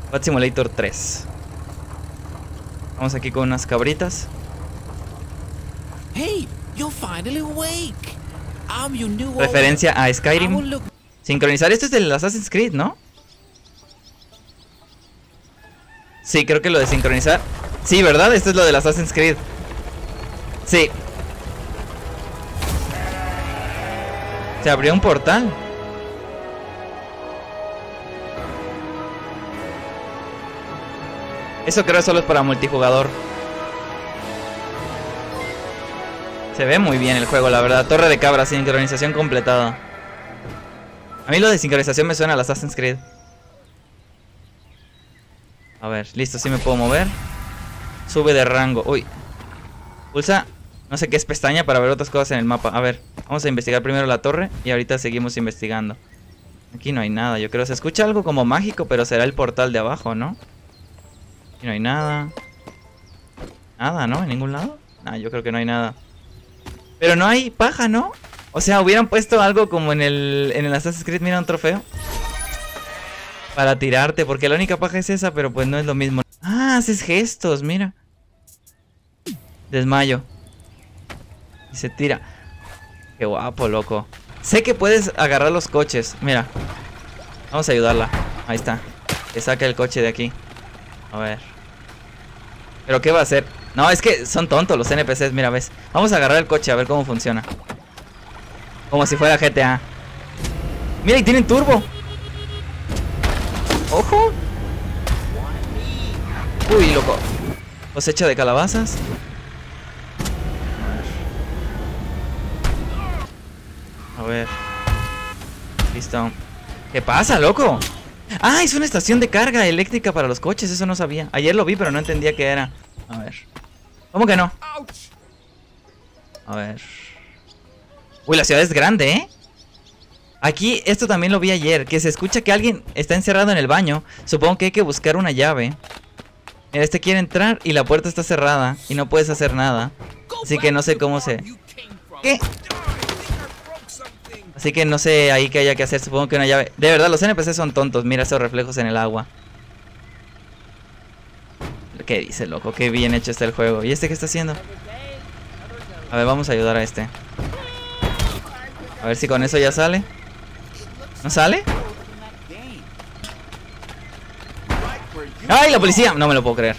Bat Simulator 3. Vamos aquí con unas cabritas. Hey, you're finally awake. I'm your new old- Referencia a I will Skyrim. look- Sincronizar, esto es del Assassin's Creed, ¿no? Sí, creo que lo de sincronizar. Sí, ¿verdad? Esto es lo del Assassin's Creed. Sí. Se abrió un portal. Eso creo solo es para multijugador. Se ve muy bien el juego, la verdad. Torre de Cabra, sincronización completada. A mí lo de sincronización me suena al Assassin's Creed. A ver, listo, sí me puedo mover. Sube de rango. Uy. Pulsa, no sé qué es pestaña para ver otras cosas en el mapa. A ver, vamos a investigar primero la torre y ahorita seguimos investigando. Aquí no hay nada, yo creo. Se escucha algo como mágico, pero será el portal de abajo, ¿no? Aquí no hay nada. Nada, ¿no? ¿En ningún lado? Nah, yo creo que no hay nada. Pero no hay paja, ¿no? O sea, hubieran puesto algo como en el Assassin's Creed, mira, un trofeo. Para tirarte, porque la única paja es esa, pero pues no es lo mismo. Ah, haces gestos, mira. Desmayo. Y se tira. Qué guapo, loco. Sé que puedes agarrar los coches, mira. Vamos a ayudarla. Ahí está. Que saca el coche de aquí. A ver. ¿Pero qué va a hacer? No, es que son tontos los NPCs, mira, ves. Vamos a agarrar el coche a ver cómo funciona. Como si fuera GTA. Mira, y tienen turbo. ¡Ojo! Uy, loco. Cosecha de calabazas. A ver. Listo. ¿Qué pasa, loco? Ah, es una estación de carga eléctrica para los coches. Eso no sabía. Ayer lo vi, pero no entendía qué era. A ver. ¿Cómo que no? A ver. Uy, la ciudad es grande, ¿eh? Aquí, esto también lo vi ayer. Que se escucha que alguien está encerrado en el baño. Supongo que hay que buscar una llave. Mira, este quiere entrar y la puerta está cerrada. Y no puedes hacer nada. Así que no sé cómo se... ¿Qué? Así que no sé ahí qué haya que hacer. Supongo que una llave... De verdad, los NPC son tontos. Mira esos reflejos en el agua. ¿Qué dice, loco? Qué bien hecho está el juego. ¿Y este qué está haciendo? A ver, vamos a ayudar a este. A ver si con eso ya sale. ¿No sale? ¡Ay, la policía! No me lo puedo creer.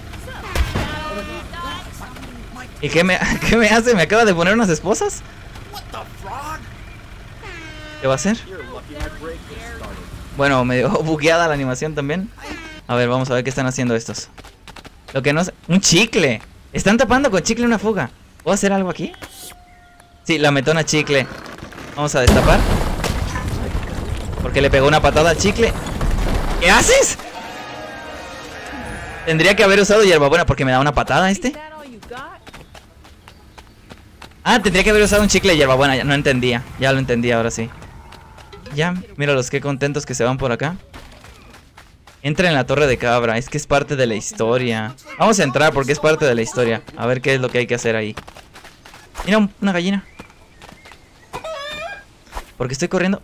¿Y qué me hace? ¿Me acaba de poner unas esposas? ¿Qué va a hacer? Bueno, medio bugueada la animación también. A ver, vamos a ver qué están haciendo estos. Lo que no sé... ¡Un chicle! Están tapando con chicle una fuga. ¿Puedo hacer algo aquí? Sí, la metona chicle. Vamos a destapar. Porque le pegó una patada al chicle. ¿Qué haces? Tendría que haber usado hierbabuena porque me da una patada este. Ah, tendría que haber usado un chicle de hierbabuena. Ya no entendía. Ya lo entendí ahora sí. Ya, míralos, qué contentos que se van por acá. Entra en la Torre de Cabra. Es que es parte de la historia. Vamos a entrar porque es parte de la historia. A ver qué es lo que hay que hacer ahí. Mira, una gallina. Porque estoy corriendo.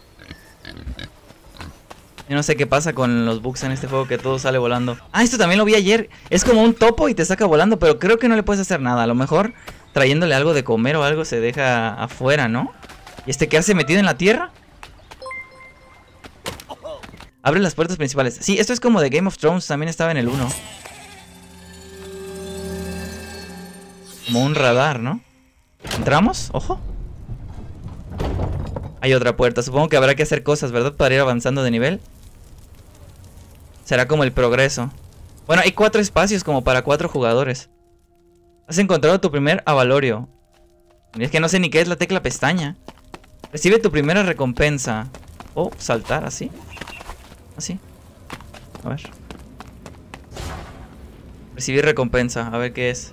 Yo no sé qué pasa con los bugs en este juego, que todo sale volando. Ah, esto también lo vi ayer. Es como un topo y te saca volando, pero creo que no le puedes hacer nada. A lo mejor trayéndole algo de comer o algo se deja afuera, ¿no? ¿Y este qué hace metido en la tierra? Abre las puertas principales. Sí, esto es como de Game of Thrones, también estaba en el 1. Como un radar, ¿no? ¿Entramos? Ojo. Hay otra puerta, supongo que habrá que hacer cosas, ¿verdad? Para ir avanzando de nivel. Será como el progreso. Bueno, hay 4 espacios como para 4 jugadores. Has encontrado tu primer avalorio. Es que no sé ni qué es la tecla pestaña. Recibe tu primera recompensa. Oh, saltar así. Así. A ver. Recibir recompensa, a ver qué es.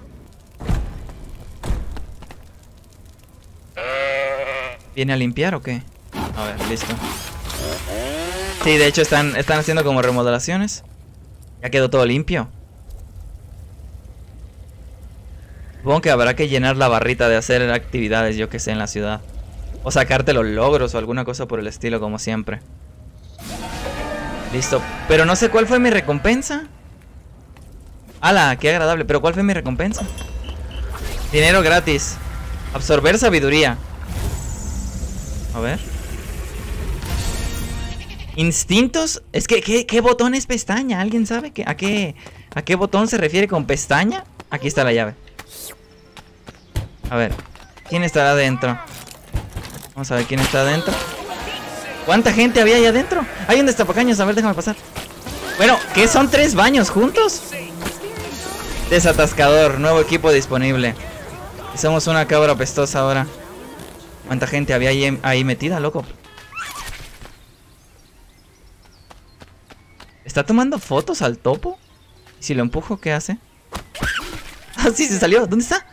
¿Viene a limpiar o qué? A ver, listo. Sí, de hecho están haciendo como remodelaciones. Ya quedó todo limpio. Supongo que habrá que llenar la barrita de hacer actividades, yo que sé, en la ciudad. O sacarte los logros o alguna cosa por el estilo, como siempre. Listo. Pero no sé cuál fue mi recompensa. ¡Hala! ¡Qué agradable! ¿Pero cuál fue mi recompensa? Dinero gratis. Absorber sabiduría. A ver. Instintos. Es que, ¿qué botón es pestaña? ¿Alguien sabe a qué botón se refiere con pestaña? Aquí está la llave. A ver. ¿Quién estará adentro? Vamos a ver quién está adentro. ¿Cuánta gente había ahí adentro? Hay un destapacaños. A ver, déjame pasar. Bueno, ¿qué son 3 baños juntos? Desatascador. Nuevo equipo disponible. Y somos una cabra apestosa ahora. ¿Cuánta gente había ahí metida, loco? ¿Está tomando fotos al topo? ¿Y si lo empujo, qué hace? Ah, sí, se salió. ¿Dónde está?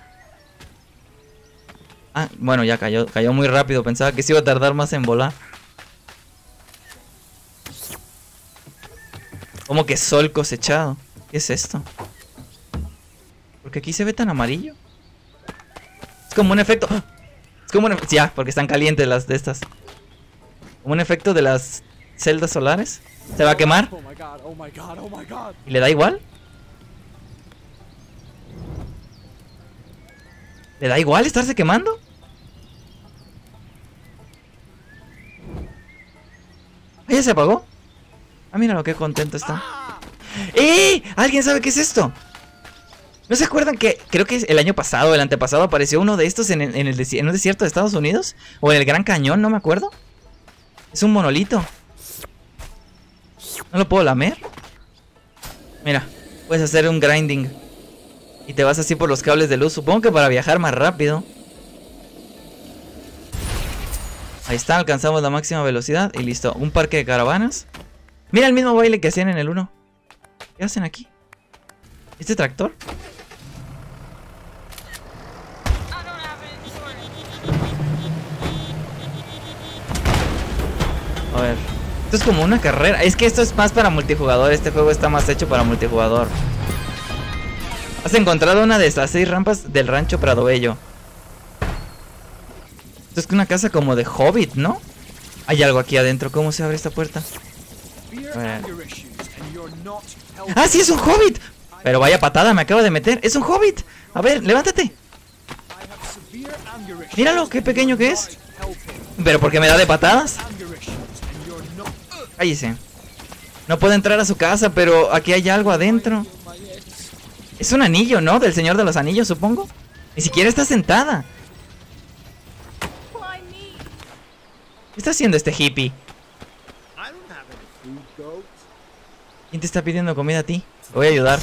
Ah, bueno, ya cayó muy rápido. Pensaba que se iba a tardar más en volar. ¿Cómo que sol cosechado? ¿Qué es esto? Porque aquí se ve tan amarillo. Es como un efecto. Es como un efecto. Ya, porque están calientes las de estas. Como un efecto de las celdas solares. ¿Se va a quemar? ¿Y le da igual? ¿Le da igual estarse quemando? ¿Ah, ya se apagó? Ah, mira lo que contento está. ¡Eh! ¿Alguien sabe qué es esto? ¿No se acuerdan que creo que el año pasado, el antepasado, apareció uno de estos en un desierto de Estados Unidos? ¿O en el Gran Cañón? No me acuerdo. Es un monolito. ¿No lo puedo lamer? Mira, puedes hacer un grinding. Y te vas así por los cables de luz. Supongo que para viajar más rápido. Ahí está, alcanzamos la máxima velocidad. Y listo, un parque de caravanas. Mira el mismo baile que hacían en el 1. ¿Qué hacen aquí? ¿Este tractor? A ver. Esto es como una carrera. Es que esto es más para multijugador. Este juego está más hecho para multijugador. Has encontrado una de las 6 rampas del rancho Prado Bello. Esto es una casa como de Hobbit, ¿no? Hay algo aquí adentro. ¿Cómo se abre esta puerta? ¡Ah, sí, es un Hobbit! Pero vaya patada, me acabo de meter. ¡Es un Hobbit! A ver, levántate. Míralo, qué pequeño que es. ¿Pero por qué me da de patadas? Cállese. No puedo entrar a su casa, pero aquí hay algo adentro. Es un anillo, ¿no? Del Señor de los Anillos, supongo. Ni siquiera está sentada. ¿Qué está haciendo este hippie? ¿Quién te está pidiendo comida a ti? Te voy a ayudar.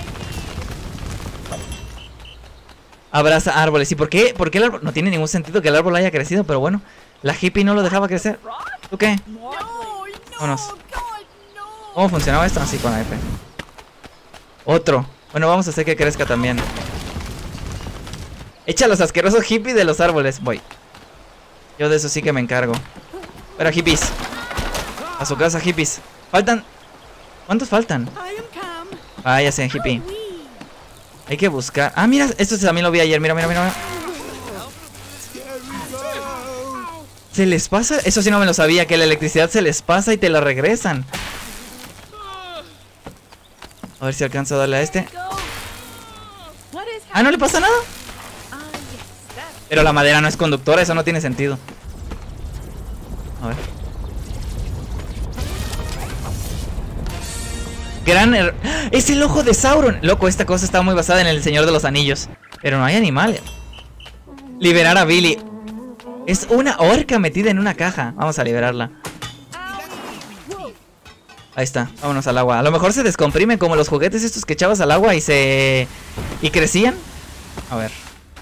Abraza árboles. ¿Y por qué? ¿Por qué el árbol? No tiene ningún sentido que el árbol haya crecido, pero bueno. La hippie no lo dejaba crecer. ¿Tú qué? Vámonos. ¿Cómo funcionaba esto? Así con la F. Otro. Bueno, vamos a hacer que crezca también. Echa a los asquerosos hippies de los árboles. Voy. Yo de eso sí que me encargo. Pero hippies. A su casa, hippies. Faltan. ¿Cuántos faltan? Ah, ya sé, hippie. Hay que buscar. Ah, mira, esto también lo vi ayer. Mira, mira, mira. Se les pasa. Eso sí no me lo sabía. Que la electricidad se les pasa y te la regresan. A ver si alcanzo a darle a este. Ah, ¿no le pasa nada? Pero la madera no es conductora. Eso no tiene sentido. A ver. Es el ojo de Sauron. Loco, esta cosa está muy basada en el Señor de los Anillos. Pero no hay animales. Liberar a Billy. Es una orca metida en una caja. Vamos a liberarla. Ahí está, vámonos al agua. A lo mejor se descomprimen como los juguetes estos que echabas al agua y crecían. A ver.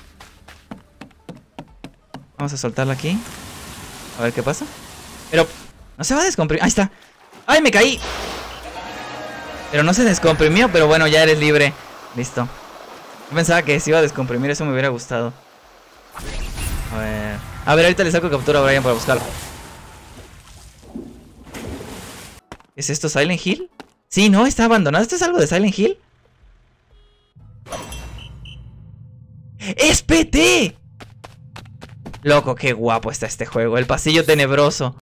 Vamos a soltarla aquí. A ver qué pasa. Pero no se va a descomprimir. Ahí está. ¡Ay, me caí! Pero no se descomprimió, pero bueno, ya eres libre. Listo. Yo pensaba que se iba a descomprimir, eso me hubiera gustado. A ver. A ver, ahorita le saco captura a Brian para buscarlo. ¿Es esto Silent Hill? Sí, no, está abandonado. ¿Esto es algo de Silent Hill? ¡Es PT! Loco, qué guapo está este juego. El pasillo tenebroso.